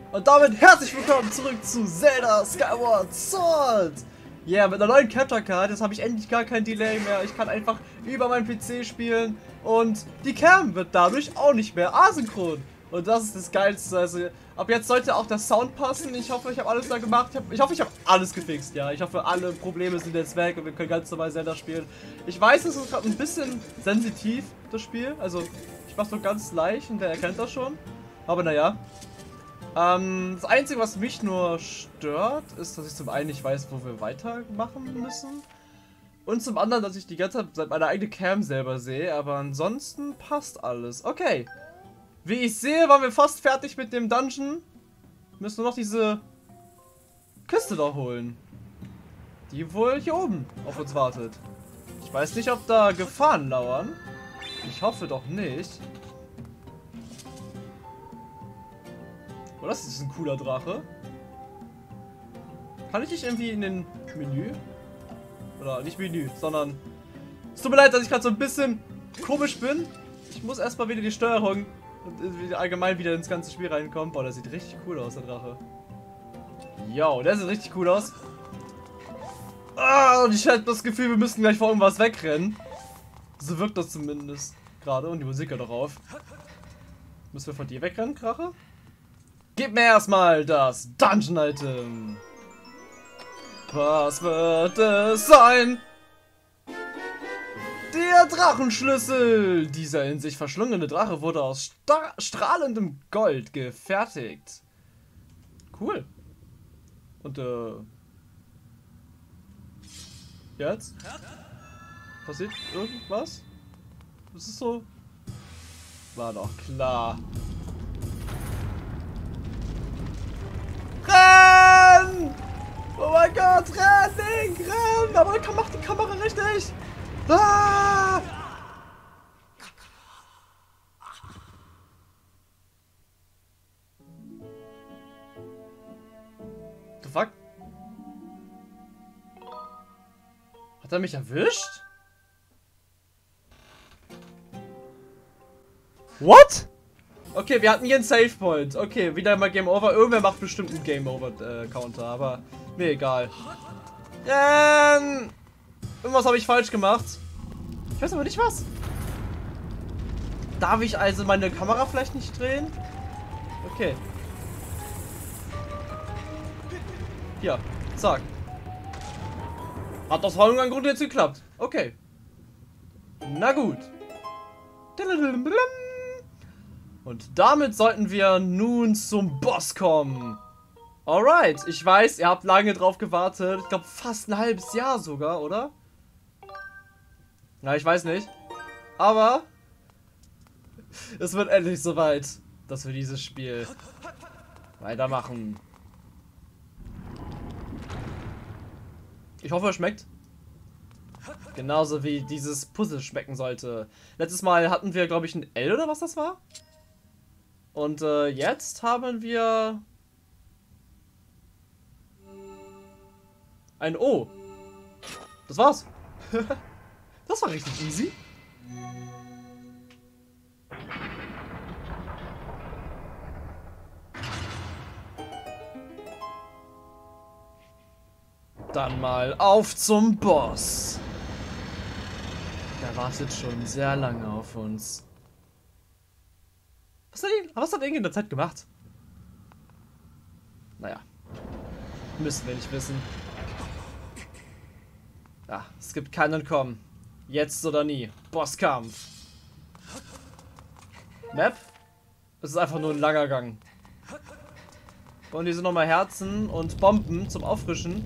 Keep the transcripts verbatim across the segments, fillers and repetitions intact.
Und damit herzlich willkommen zurück zu Zelda Skyward Sword! Ja, yeah, mit einer neuen Capture Card, jetzt habe ich endlich gar kein Delay mehr. Ich kann einfach über meinen P C spielen und die Cam wird dadurch auch nicht mehr asynchron. Und das ist das Geilste. Also ab jetzt sollte auch der Sound passen. Ich hoffe, ich habe alles da gemacht. Ich, hab, ich hoffe, ich habe alles gefixt. Ja, ich hoffe, alle Probleme sind jetzt weg und wir können ganz normal Zelda spielen. Ich weiß, es ist gerade ein bisschen sensitiv, das Spiel. Also ich mache so ganz leicht und der erkennt das schon. Aber naja. Ähm, das Einzige, was mich nur stört, ist, dass ich zum einen nicht weiß, wo wir weitermachen müssen. Und zum anderen, dass ich die ganze Zeit meine eigene Cam selber sehe. Aber ansonsten passt alles. Okay. Wie ich sehe, waren wir fast fertig mit dem Dungeon. Müssen nur noch diese Kiste da holen. Die wohl hier oben auf uns wartet. Ich weiß nicht, ob da Gefahren lauern. Ich hoffe doch nicht. Oh, das ist ein cooler Drache. Kann ich nicht irgendwie in den Menü? Oder nicht Menü, sondern... Es tut mir leid, dass ich gerade so ein bisschen komisch bin. Ich muss erstmal wieder die Steuerung und allgemein wieder ins ganze Spiel reinkommen. Boah, der sieht richtig cool aus, der Drache. Yo, der sieht richtig cool aus. Ah, und ich habe das Gefühl, wir müssen gleich vor irgendwas wegrennen. So wirkt das zumindest gerade. Und die Musik hört doch auf. Müssen wir von dir wegrennen, Drache? Gib mir erstmal das Dungeon-Item. Was wird es sein? Der Drachenschlüssel. Dieser in sich verschlungene Drache wurde aus strahlendem Gold gefertigt. Cool. Und äh... jetzt? Passiert irgendwas? Das ist so... War doch klar. Renn! Oh mein Gott, renn, Link, renn! Aber mach die Kamera richtig! Ah! The fuck? Hat er mich erwischt? What? Okay, wir hatten hier einen Save Point. Okay, wieder mal Game Over. Irgendwer macht bestimmt einen Game Over äh, Counter, aber mir egal. Ähm, irgendwas habe ich falsch gemacht. Ich weiß aber nicht was. Darf ich also meine Kamera vielleicht nicht drehen? Okay. Hier, zack. Hat aus irgendeinem Grund jetzt geklappt. Okay. Na gut. Und damit sollten wir nun zum Boss kommen. Alright, ich weiß, ihr habt lange drauf gewartet. Ich glaube fast ein halbes Jahr sogar, oder? Na, ich weiß nicht. Aber es wird endlich soweit, dass wir dieses Spiel weitermachen. Ich hoffe, es schmeckt. Genauso wie dieses Puzzle schmecken sollte. Letztes Mal hatten wir, glaube ich, ein L oder was das war. Und äh, jetzt haben wir ein O. Das war's. Das war richtig easy. Dann mal auf zum Boss. Der wartet schon sehr lange auf uns. Was hat, ihn, was hat er in der Zeit gemacht? Naja. Müssen wir nicht wissen. Ja, es gibt kein Entkommen. Jetzt oder nie. Bosskampf. Map? Es ist einfach nur ein langer Gang. Und hier sind nochmal Herzen und Bomben zum Auffrischen.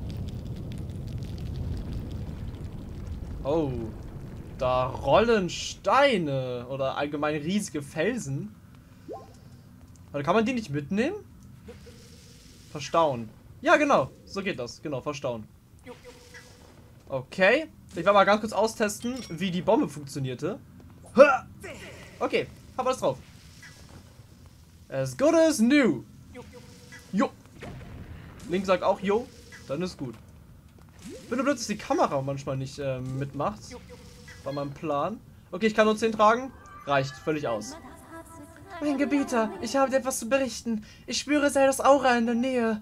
Oh. Da rollen Steine oder allgemein riesige Felsen. Aber kann man die nicht mitnehmen? Verstauen. Ja, genau. So geht das. Genau, verstauen. Okay. Ich werde mal ganz kurz austesten, wie die Bombe funktionierte. Okay, hab alles drauf. As good as new. Jo. Link sagt auch jo. Dann ist gut. Ich bin nur blöd, dass die Kamera manchmal nicht äh, mitmacht. War mein Plan. Okay, ich kann nur zehn tragen. Reicht, völlig aus. Mein Gebieter, ich habe dir etwas zu berichten. Ich spüre Zeldas Aura in der Nähe.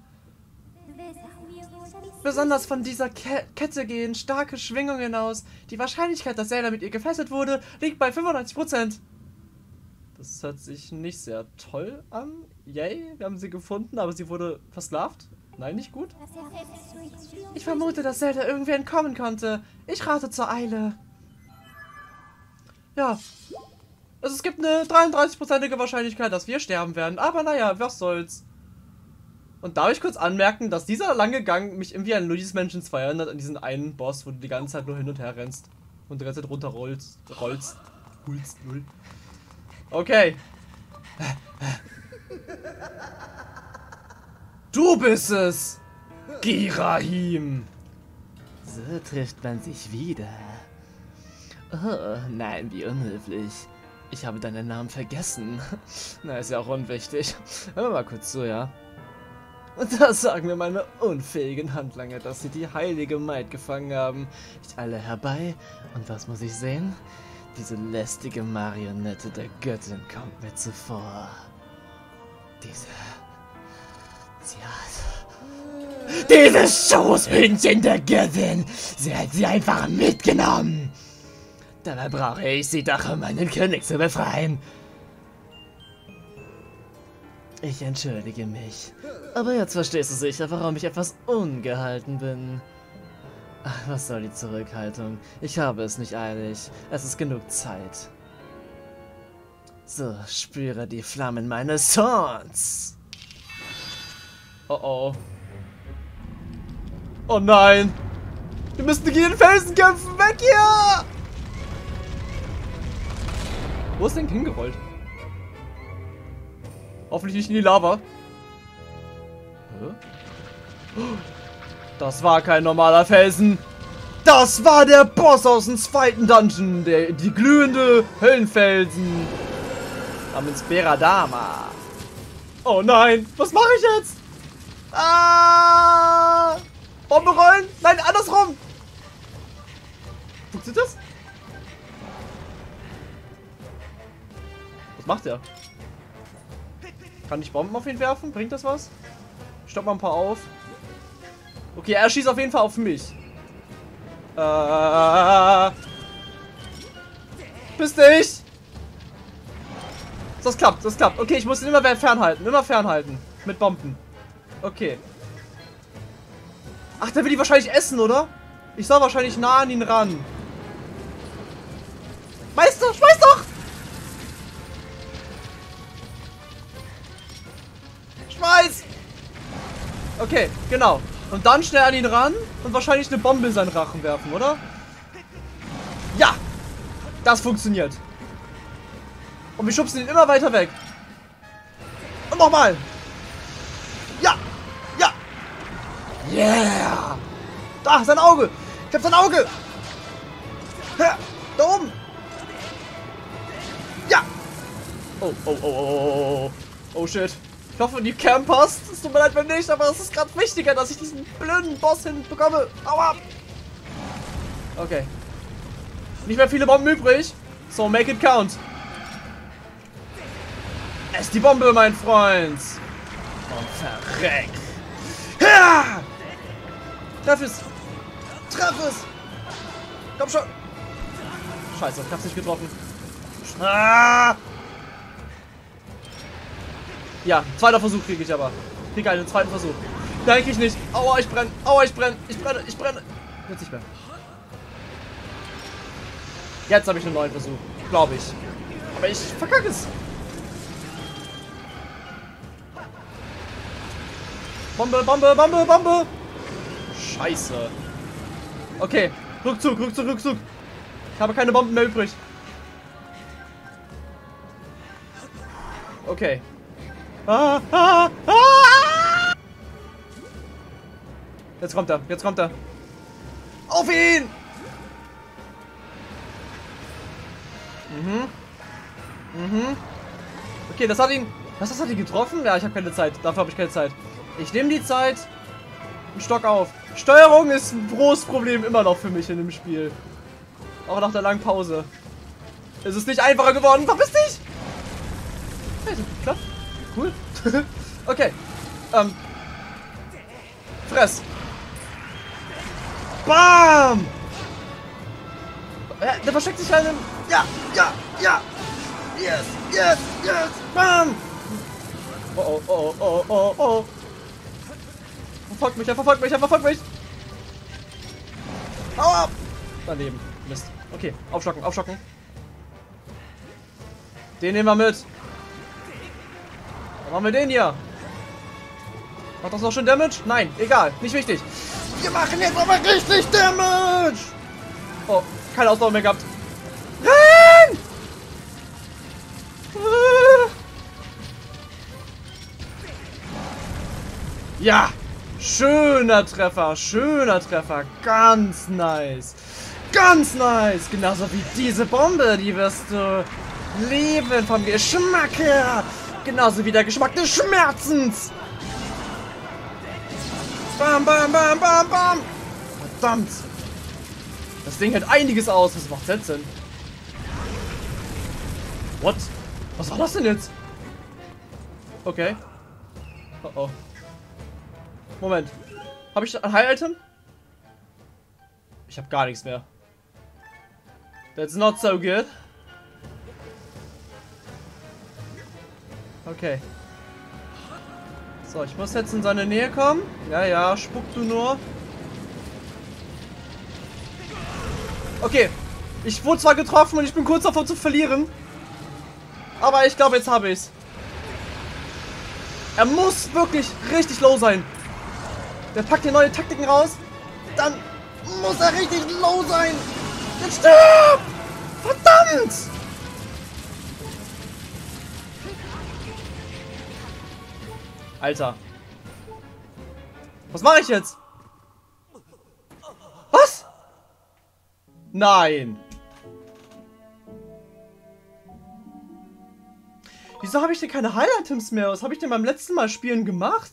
Besonders von dieser Ke Kette gehen starke Schwingungen aus. Die Wahrscheinlichkeit, dass Zelda mit ihr gefesselt wurde, liegt bei fünfundneunzig Prozent. Das hört sich nicht sehr toll an. Yay, wir haben sie gefunden, aber sie wurde versklavt. Nein, nicht gut. Ich vermute, dass Zelda irgendwie entkommen konnte. Ich rate zur Eile. Ja. Also es gibt eine dreiunddreißig-prozentige Wahrscheinlichkeit, dass wir sterben werden. Aber naja, was soll's. Und darf ich kurz anmerken, dass dieser lange Gang mich irgendwie an Luigi's Mansion zwei erinnert, an diesen einen Boss, wo du die ganze Zeit nur hin und her rennst. Und die ganze Zeit runterrollst. Rollst. Hulst, null. Okay. Du bist es! Girahim! So trifft man sich wieder. Oh, nein, wie unhöflich. Ich habe deinen Namen vergessen. Na, ist ja auch unwichtig. Hör mal kurz zu, ja? Und da sagen mir meine unfähigen Handlanger, dass sie die heilige Maid gefangen haben. Ich eile herbei, und was muss ich sehen? Diese lästige Marionette der Göttin kommt mir zuvor. Diese... Sie hat... Dieses Schoßhündchen der Göttin! Sie hat sie einfach mitgenommen! Dabei brauche ich sie doch, um meinen König zu befreien. Ich entschuldige mich. Aber jetzt verstehst du sicher, warum ich etwas ungehalten bin. Ach, was soll die Zurückhaltung? Ich habe es nicht eilig. Es ist genug Zeit. So, spüre die Flammen meines Zorns. Oh oh. Oh nein! Wir müssen gegen den Felsen kämpfen! Weg hier! Wo ist denn hingerollt? Hoffentlich nicht in die Lava. Das war kein normaler Felsen. Das war der Boss aus dem zweiten Dungeon. Der, die glühende Höllenfelsen. Namens Beradama. Oh nein, was mache ich jetzt? Ah! Bombe rollen? Nein, andersrum. Funktioniert das? Was macht er? Kann ich Bomben auf ihn werfen? Bringt das was? Stopp mal ein paar auf. Okay, er schießt auf jeden Fall auf mich. Äh, Bist dich! Das klappt, das klappt. Okay, ich muss ihn immer fernhalten. Immer fernhalten. Mit Bomben. Okay. Ach, der will die wahrscheinlich essen, oder? Ich soll wahrscheinlich nah an ihn ran. Meister, schmeiß doch! Schmeiß! Okay, genau. Und dann schnell an ihn ran und wahrscheinlich eine Bombe in seinen Rachen werfen, oder? Ja! Das funktioniert. Und wir schubsen ihn immer weiter weg. Und nochmal! Ja! Ja! Yeah! Da, sein Auge! Ich hab sein Auge! Da oben! Ja! Oh, oh, oh, oh, oh, oh, shit. Ich hoffe, die Cam passt. Es tut mir leid, wenn nicht, aber es ist gerade wichtiger, dass ich diesen blöden Boss hinbekomme. Aua! Okay. Nicht mehr viele Bomben übrig. So, make it count. Ess die Bombe, mein Freund. Und verreck. Ja! Treff es. Treff es. Komm schon. Scheiße, ich hab's nicht getroffen. Ah! Ja, zweiter Versuch kriege ich aber. Kriege einen zweiten Versuch. Nein, krieg ich nicht. Aua, ich brenne. Aua, ich brenne. Ich brenne. Ich brenne. Jetzt nicht mehr. Jetzt habe ich einen neuen Versuch. Glaube ich. Aber ich verkacke es. Bombe, Bombe, Bombe, Bombe. Scheiße. Okay. Rückzug, Rückzug, Rückzug. Ich habe keine Bomben mehr übrig. Okay. Ah, ah, ah! Jetzt kommt er, jetzt kommt er. Auf ihn! Mhm. Mhm. Okay, das hat ihn... Was, das hat ihn getroffen? Ja, ich habe keine Zeit. Dafür habe ich keine Zeit. Ich nehme die Zeit. Und Stock auf. Steuerung ist ein großes Problem immer noch für mich in dem Spiel. Auch nach der langen Pause. Es ist nicht einfacher geworden. Verpiss dich! cool. Okay. Ähm. Fress. Bam! Äh, der versteckt sich halt im... Ja, ja, ja! Yes, yes, yes! Bam! Oh, oh, oh, oh, oh, oh. Verfolgt mich, er verfolgt mich, er verfolgt mich! Hau ab! Daneben. Mist. Okay, aufstocken, aufstocken. Den nehmen wir mit. Dann machen wir den hier. Macht das noch schon Damage? Nein, egal, nicht wichtig. Wir machen jetzt aber richtig Damage! Oh, keine Ausdauer mehr gehabt. Renn! Ja! Schöner Treffer, schöner Treffer. Ganz nice. Ganz nice. Genauso wie diese Bombe, die wirst du lieben vom Geschmack her. Genauso wie der Geschmack des Schmerzens. Bam, bam, bam, bam, bam. Verdammt. Das Ding hält einiges aus. Was macht das denn? What? Was war das denn jetzt? Okay. Oh oh. Moment. Habe ich ein High-Item? Ich habe gar nichts mehr. That's not so good. Okay. So, ich muss jetzt in seine Nähe kommen. Ja, ja, spuck du nur. Okay. Ich wurde zwar getroffen und ich bin kurz davor zu verlieren. Aber ich glaube, jetzt habe ich's. Er muss wirklich richtig low sein. Der packt hier neue Taktiken raus. Dann muss er richtig low sein. Jetzt stirb! Verdammt! Alter. Was mache ich jetzt? Was? Nein. Wieso habe ich denn keine Highlight-Items mehr? Was habe ich denn beim letzten Mal spielen gemacht?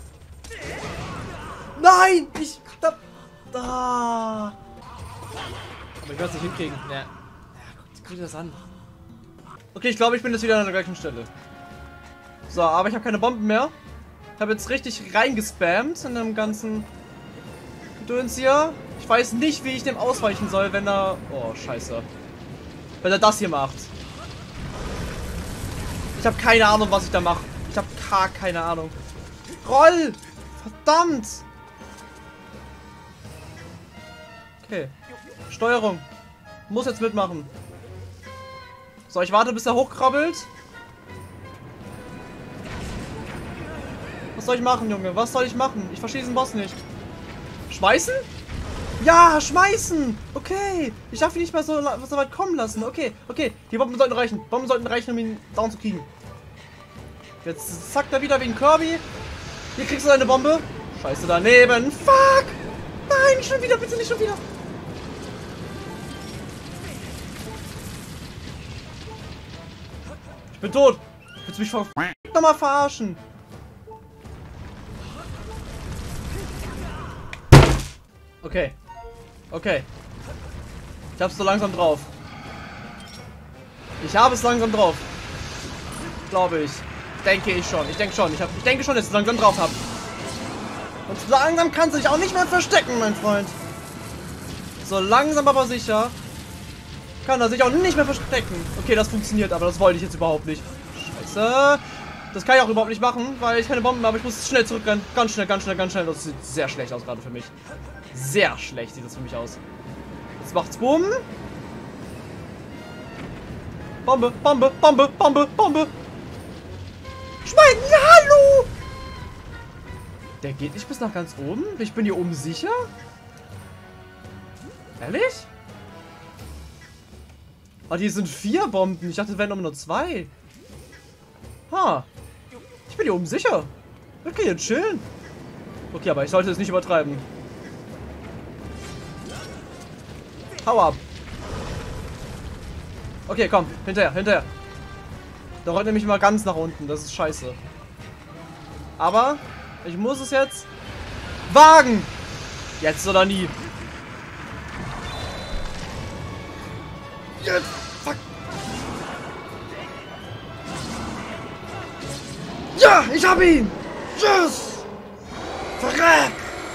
Nein! Ich... Da... da. Aber ich werde es nicht hinkriegen. Ja. Ja, guck, guck dir das an. Okay, ich glaube, ich bin jetzt wieder an der gleichen Stelle. So, aber ich habe keine Bomben mehr. Ich habe jetzt richtig reingespammt in dem ganzen Gedöns hier. Ich weiß nicht, wie ich dem ausweichen soll, wenn er... Oh, scheiße. Wenn er das hier macht. Ich habe keine Ahnung, was ich da mache. Ich habe gar keine Ahnung. Roll! Verdammt! Okay. Steuerung. Muss jetzt mitmachen. So, ich warte, bis er hochkrabbelt. Was soll ich machen, Junge? Was soll ich machen? Ich verstehe diesen Boss nicht. Schmeißen? Ja, schmeißen! Okay. Ich darf ihn nicht mehr so, so weit kommen lassen. Okay, okay. Die Bomben sollten reichen. Bomben sollten reichen, um ihn down zu kriegen. Jetzt zackt er wieder wegen Kirby. Hier kriegst du deine Bombe. Scheiße daneben. Fuck! Nein, nicht schon wieder. Bitte nicht schon wieder. Ich bin tot. Willst du mich ver nochmal verarschen? Okay. Okay. Ich hab's so langsam drauf. Ich habe es langsam drauf. Glaube ich. Denke ich schon. Ich denke schon. Ich, hab, ich denke schon, dass ich es langsam drauf habe. Und langsam kannst du dich auch nicht mehr verstecken, mein Freund. So langsam aber sicher kann er sich auch nicht mehr verstecken. Okay, das funktioniert, aber das wollte ich jetzt überhaupt nicht. Scheiße. Das kann ich auch überhaupt nicht machen, weil ich keine Bomben habe. Ich muss schnell zurückrennen. Ganz schnell, ganz schnell, ganz schnell. Das sieht sehr schlecht aus gerade für mich. Sehr schlecht sieht das für mich aus. Jetzt macht's Bumm. Bombe, Bombe, Bombe, Bombe, Bombe. Schwein, ja, hallo! Der geht nicht bis nach ganz oben? Ich bin hier oben sicher? Ehrlich? Ah, die sind vier Bomben. Ich dachte, es wären nur zwei. Ha. Ich bin hier oben sicher. Okay, jetzt chillen. Okay, aber ich sollte es nicht übertreiben. Hau ab. Okay, komm. Hinterher, hinterher. Da rollt nämlich mal ganz nach unten. Das ist scheiße. Aber ich muss es jetzt wagen. Jetzt oder nie. Jetzt. Fuck. Ja, ich hab ihn! Tschüss! Verreck!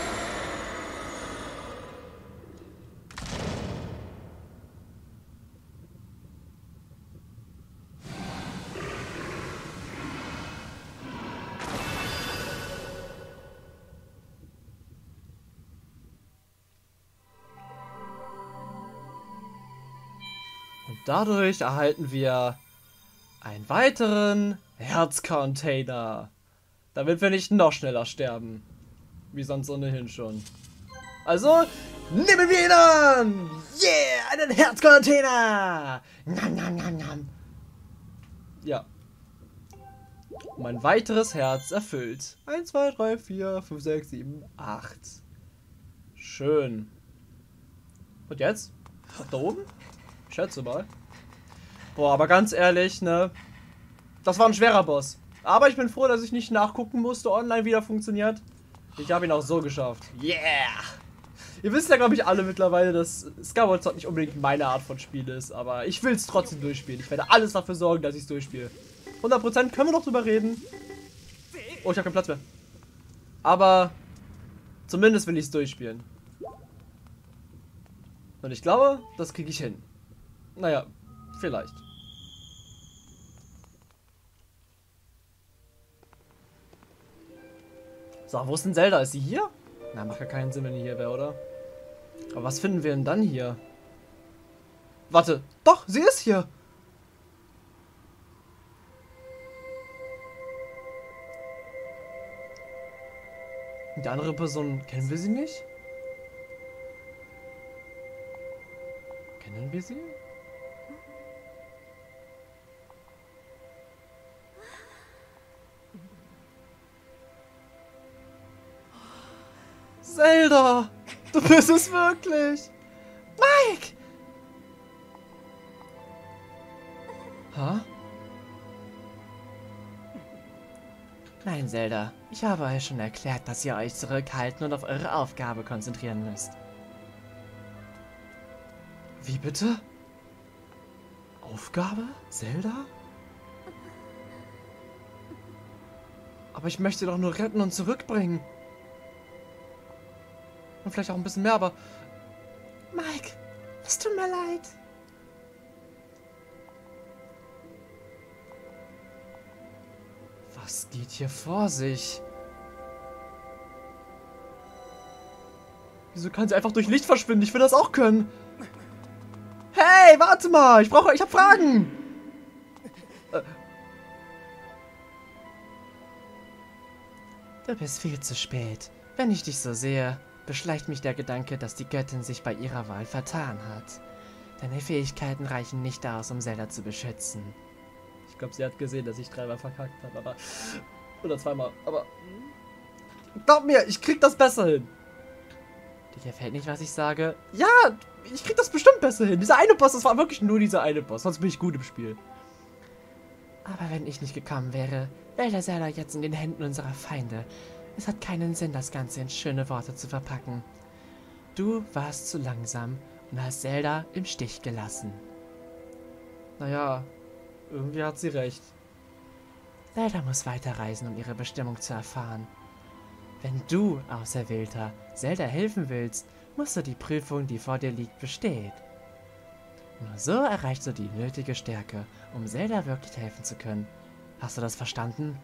Und dadurch erhalten wir einen weiteren Herzcontainer. Damit wir nicht noch schneller sterben. Wie sonst ohnehin schon. Also, nehmen wir ihn an! Yeah, einen Herzcontainer! Nam, nam, nam, nam. Ja. Mein weiteres Herz erfüllt. eins, zwei, drei, vier, fünf, sechs, sieben, acht. Schön. Und jetzt? Nach da oben? Ich schätze mal. Boah, aber ganz ehrlich, ne? Das war ein schwerer Boss. Aber ich bin froh, dass ich nicht nachgucken musste, online wieder funktioniert. Ich habe ihn auch so geschafft. Yeah! Ihr wisst ja, glaube ich, alle mittlerweile, dass Skyward Sword nicht unbedingt meine Art von Spiel ist. Aber ich will es trotzdem durchspielen. Ich werde alles dafür sorgen, dass ich es durchspiele. hundert Prozent können wir noch drüber reden. Oh, ich habe keinen Platz mehr. Aber zumindest will ich es durchspielen. Und ich glaube, das kriege ich hin. Naja, vielleicht. So, wo ist denn Zelda? Ist sie hier? Na, macht ja keinen Sinn, wenn die hier wäre, oder? Aber was finden wir denn dann hier? Warte, doch, sie ist hier! Die andere Person, kennen wir sie nicht? Kennen wir sie? Zelda! Du bist es wirklich! Mike! Hä? Nein, Zelda. Ich habe euch schon erklärt, dass ihr euch zurückhalten und auf eure Aufgabe konzentrieren müsst. Wie bitte? Aufgabe? Zelda? Aber ich möchte doch nur retten und zurückbringen. Und vielleicht auch ein bisschen mehr, aber... Mike, es tut mir leid. Was geht hier vor sich? Wieso kann sie einfach durch Licht verschwinden? Ich will das auch können. Hey, warte mal! Ich brauche... Ich habe Fragen! Äh. Du bist viel zu spät. Wenn ich dich so sehe, beschleicht mich der Gedanke, dass die Göttin sich bei ihrer Wahl vertan hat. Deine Fähigkeiten reichen nicht aus, um Zelda zu beschützen. Ich glaube, sie hat gesehen, dass ich dreimal verkackt habe, aber... Oder zweimal, aber... Glaub mir, ich krieg das besser hin. Dir gefällt nicht, was ich sage? Ja, ich krieg das bestimmt besser hin. Dieser eine Boss, das war wirklich nur dieser eine Boss. Sonst bin ich gut im Spiel. Aber wenn ich nicht gekommen wäre, wäre der Zelda jetzt in den Händen unserer Feinde. Es hat keinen Sinn, das Ganze in schöne Worte zu verpacken. Du warst zu langsam und hast Zelda im Stich gelassen. Naja, irgendwie hat sie recht. Zelda muss weiterreisen, um ihre Bestimmung zu erfahren. Wenn du, Auserwählter, Zelda helfen willst, musst du die Prüfung, die vor dir liegt, bestehen. Nur so erreichst du die nötige Stärke, um Zelda wirklich helfen zu können. Hast du das verstanden?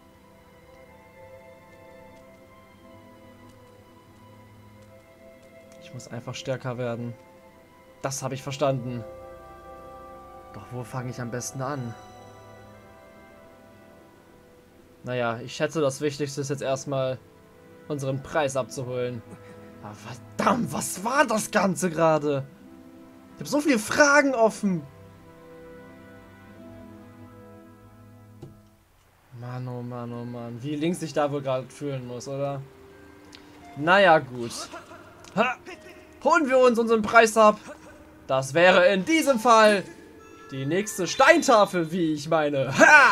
Ich muss einfach stärker werden. Das habe ich verstanden. Doch wo fange ich am besten an? Naja, ich schätze, das Wichtigste ist jetzt erstmal, unseren Preis abzuholen. Aber verdammt, was war das Ganze gerade? Ich habe so viele Fragen offen. Mann, oh Mann, oh Mann. Wie links sich da wohl gerade fühlen muss, oder? Naja, gut. Ha! Holen wir uns unseren Preis ab. Das wäre in diesem Fall die nächste Steintafel, wie ich meine. Ha!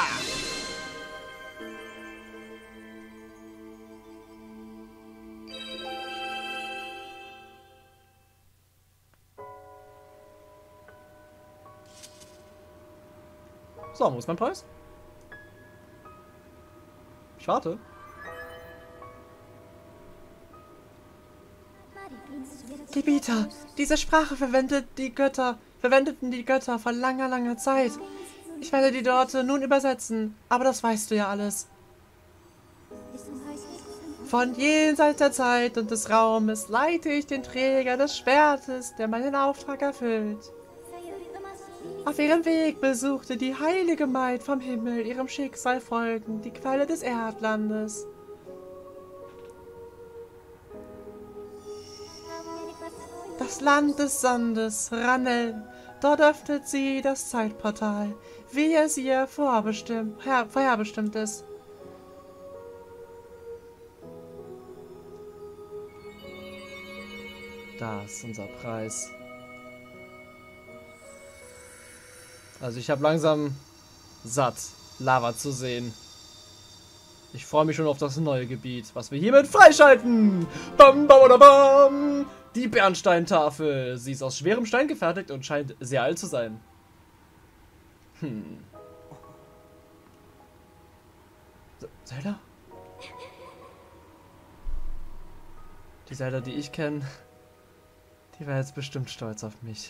So, wo ist mein Preis? Ich warte. Gebieter, diese Sprache verwendet die Götter, verwendeten die Götter vor langer, langer Zeit. Ich werde die Worte nun übersetzen, aber das weißt du ja alles. Von jenseits der Zeit und des Raumes leite ich den Träger des Schwertes, der meinen Auftrag erfüllt. Auf ihrem Weg besuchte die heilige Maid vom Himmel ihrem Schicksal folgend die Quelle des Erdlandes. Das Land des Sandes, Ranel. Dort öffnet sie das Zeitportal, wie es ihr vorbestimmt, her, vorherbestimmt ist. Das ist unser Preis. Also ich habe langsam satt, Lava zu sehen. Ich freue mich schon auf das neue Gebiet, was wir hiermit freischalten. Bam, bam, bam, bam. Die Bernsteintafel. Sie ist aus schwerem Stein gefertigt und scheint sehr alt zu sein. Hm. Zelda? Die Zelda, die ich kenne, die wäre jetzt bestimmt stolz auf mich.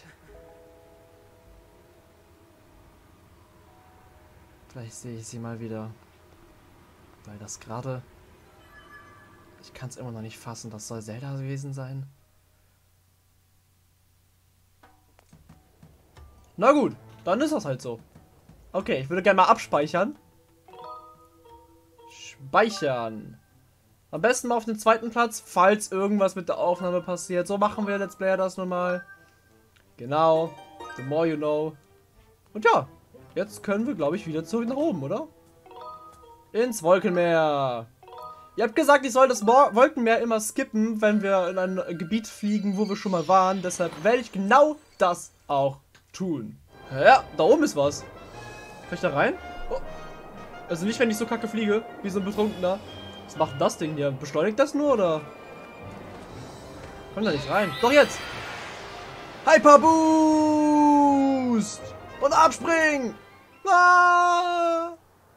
Vielleicht sehe ich sie mal wieder. Weil das gerade... Ich kann es immer noch nicht fassen. Das soll Zelda gewesen sein. Na gut, dann ist das halt so. Okay, ich würde gerne mal abspeichern. Speichern. Am besten mal auf den zweiten Platz, falls irgendwas mit der Aufnahme passiert. So machen wir Let's Player das nun mal. Genau. The more you know. Und ja, jetzt können wir, glaube ich, wieder zurück nach oben, oder? Ins Wolkenmeer. Ihr habt gesagt, ich soll das Mo Wolkenmeer immer skippen, wenn wir in ein Gebiet fliegen, wo wir schon mal waren. Deshalb werde ich genau das auch tun. Ja, da oben ist was. Kann ich da rein? Oh. Also nicht, wenn ich so kacke fliege, wie so ein Betrunkener. Was macht das Ding hier? Beschleunigt das nur, oder? Komm da nicht rein. Doch jetzt! Hyper Boost! Und abspringen! Ah!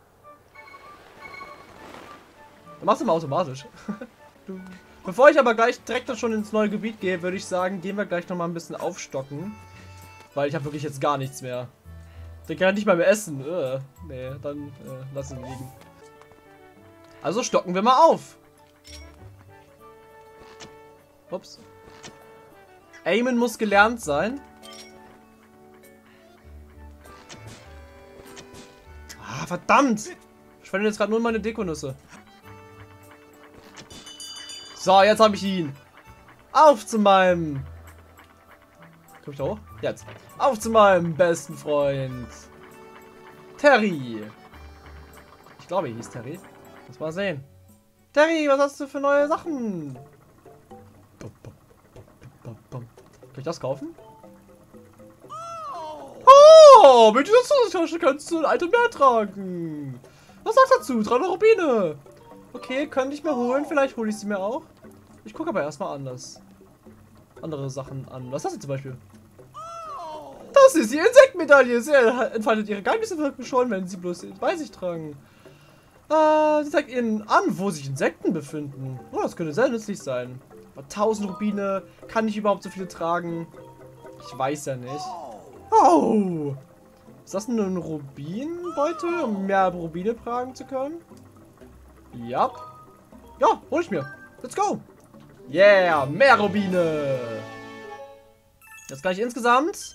Dann machst du mal automatisch. Bevor ich aber gleich direkt schon ins neue Gebiet gehe, würde ich sagen, gehen wir gleich noch mal ein bisschen aufstocken. Weil ich habe wirklich jetzt gar nichts mehr. Den kann ich nicht mal mehr essen. Äh, nee, dann äh, lass ihn liegen. Also stocken wir mal auf. Ups. Aimen muss gelernt sein. Ah, verdammt! Ich verwende jetzt gerade nur meine Dekonüsse. So, jetzt habe ich ihn. Auf zu meinem... Komm ich da hoch? Jetzt. Auf zu meinem besten Freund. Terry. Ich glaube, er hieß Terry. Muss mal sehen. Terry, was hast du für neue Sachen? Kann ich das kaufen? Oh, mit dieser Zusatztasche kannst du ein Item mehr tragen. Was sagst du dazu? dreihundert Rubine. Okay, könnte ich mir holen. Vielleicht hole ich sie mir auch. Ich gucke aber erstmal anders. Andere Sachen an. Was ist das denn zum Beispiel? Das ist die Insektmedaille. Sie entfaltet ihre Geheimnisse wirken schon, wenn sie bloß bei sich tragen. Äh, sie zeigt ihnen an, wo sich Insekten befinden. Oh, das könnte sehr nützlich sein. Aber tausend Rubine. Kann ich überhaupt so viele tragen? Ich weiß ja nicht. Oh! Ist das ein Rubinbeutel, um mehr Rubine tragen zu können? Ja. Ja, hol ich mir. Let's go. Yeah, mehr Rubine. Jetzt kann ich insgesamt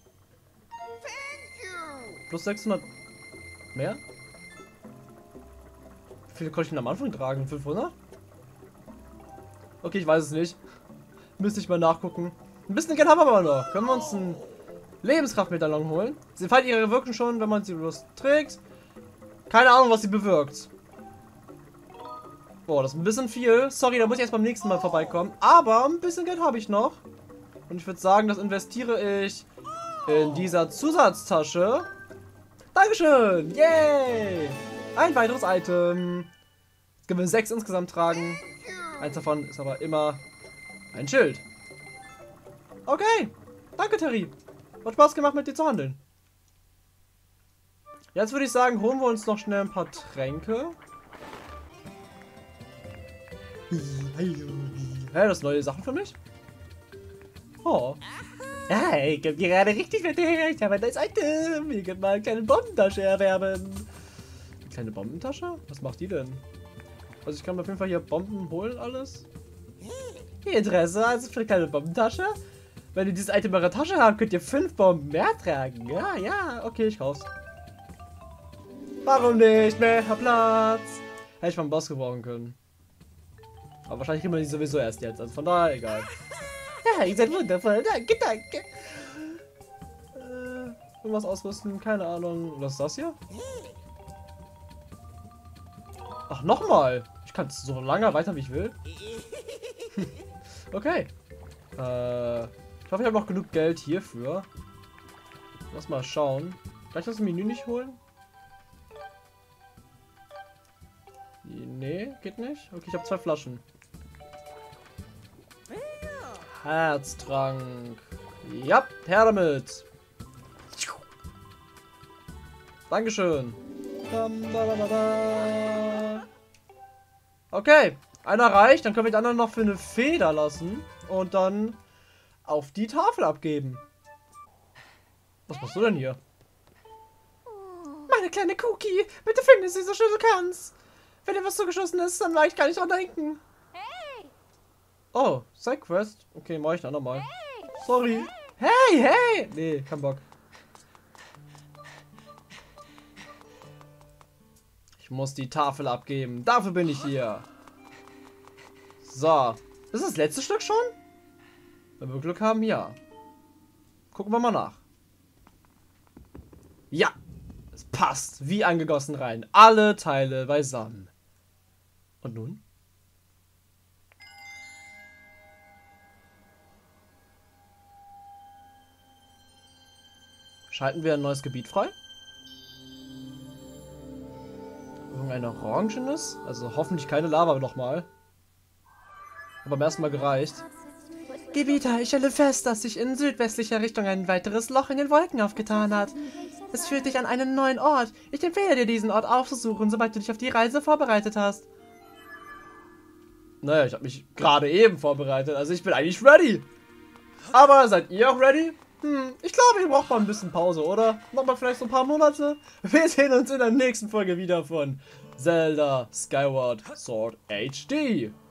plus sechshundert mehr. Wie viele konnte ich denn am Anfang tragen? fünfhundert? Okay, ich weiß es nicht. Müsste ich mal nachgucken. Ein bisschen Geld haben wir aber noch. Können wir uns einen Lebenskraftmedaillon holen? Sie entfaltet ihre Wirkung schon, wenn man sie bloß trägt. Keine Ahnung, was sie bewirkt. Boah, das ist ein bisschen viel. Sorry, da muss ich erst beim nächsten Mal vorbeikommen. Aber ein bisschen Geld habe ich noch. Und ich würde sagen, das investiere ich in dieser Zusatztasche. Dankeschön! Yay! Ein weiteres Item. Jetzt können wir sechs insgesamt tragen. Eins davon ist aber immer ein Schild. Okay. Danke, Terry. Hat Spaß gemacht, mit dir zu handeln. Jetzt würde ich sagen, holen wir uns noch schnell ein paar Tränke. Hä, das neue Sachen für mich? Oh. Ja, ich hab gerade richtig mit her. Ich habe ein neues Item. Hier kann mal eine kleine Bombentasche erwerben. Eine kleine Bombentasche? Was macht die denn? Also ich kann auf jeden Fall hier Bomben holen, alles. Interesse, also für eine kleine Bombentasche. Wenn ihr dieses Item in eurer Tasche habt, könnt ihr fünf Bomben mehr tragen. Ja, ja, okay, ich kauf's. Warum nicht? Mehr Platz. Hätte ich mal einen Boss gebrauchen können. Aber wahrscheinlich kriegen wir die sowieso erst jetzt. Also von daher egal. Ja, ihr seid wundervoll. Danke, danke. Äh, irgendwas ausrüsten? Keine Ahnung. Was ist das hier? Ach, nochmal. Ich kann es so lange weiter, wie ich will. Okay. Äh, ich hoffe, ich habe noch genug Geld hierfür. Lass mal schauen. Kann ich das Menü nicht holen? Nee, geht nicht. Okay, ich habe zwei Flaschen. Herztrank. Ja, her damit. Dankeschön. Okay, einer reicht. Dann können wir die anderen noch für eine Feder lassen. Und dann auf die Tafel abgeben. Was machst du denn hier? Meine kleine Cookie, bitte finde sie so schnell du kannst. Wenn dir was zugeschossen ist, dann mag ich gar nicht dran denken. Hey. Oh, Sidequest. Okay, mach ich dann nochmal. Hey. Sorry. Hey, hey! Nee, kein Bock. Ich muss die Tafel abgeben. Dafür bin ich hier. So. Ist das letzte Stück schon? Wenn wir Glück haben, ja. Gucken wir mal nach. Ja. Es passt. Wie angegossen rein. Alle Teile beisammen. Und nun? Schalten wir ein neues Gebiet frei? Irgendein orangenes? Also hoffentlich keine Lava nochmal. Aber beim ersten Mal gereicht. Gebieter, ich stelle fest, dass sich in südwestlicher Richtung ein weiteres Loch in den Wolken aufgetan hat. Es führt dich an einen neuen Ort. Ich empfehle dir, diesen Ort aufzusuchen, sobald du dich auf die Reise vorbereitet hast. Naja, ich habe mich gerade eben vorbereitet, also ich bin eigentlich ready. Aber seid ihr auch ready? Hm, ich glaube, ihr braucht mal ein bisschen Pause, oder? Nochmal vielleicht so ein paar Monate? Wir sehen uns in der nächsten Folge wieder von Zelda Skyward Sword H D.